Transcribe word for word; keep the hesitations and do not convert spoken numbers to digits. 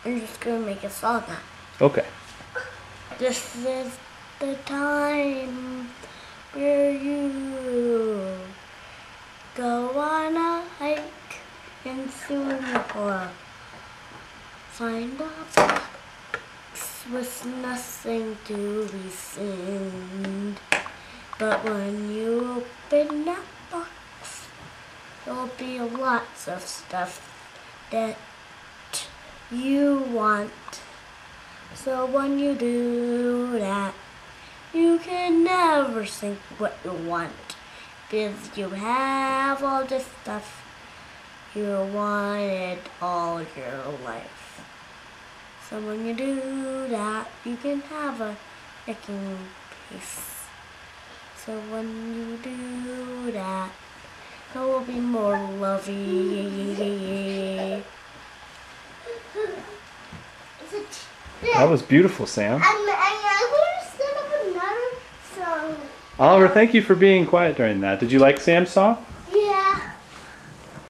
I'm just gonna make a song now. Okay. This is the time where you go on a hike and soon you'll find a box with nothing to be seen. But when you open that box, there'll be lots of stuff that you want. So when you do that, you can never think what you want, because you have all this stuff you wanted all your life. So when you do that, you can have a making peace. So when you do that, it will be more lovey. That was beautiful, Sam. And, and I'm going to set up another song. Oliver, thank you for being quiet during that. Did you like Sam's song?